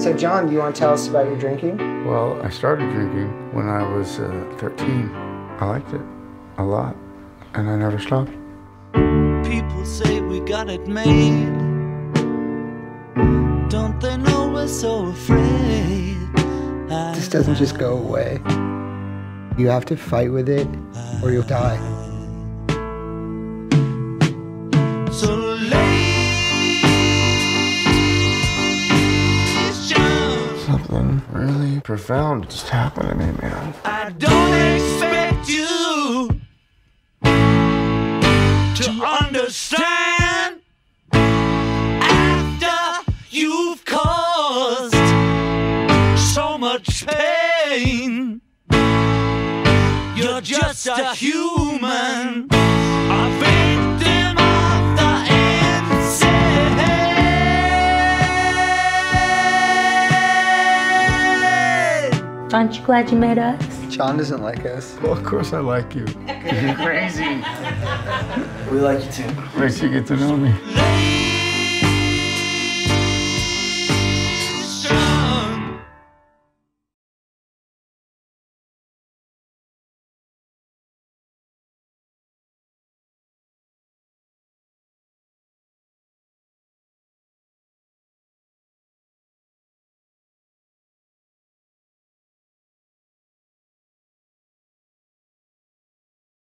So John, do you want to tell us about your drinking? Well, I started drinking when I was 13. I liked it a lot, and I never stopped. People say we got it made. Don't they know we're so afraid? This doesn't just go away. You have to fight with it or you'll die. So ladies, John, Something really profound just happened to me, man. I don't expect you to understand after you've caused so much pain. You're just a human, a victim of the insane. Aren't you glad you met us? John doesn't like us. Well, of course I like you. You're crazy. We like you too. Makes you get to know me.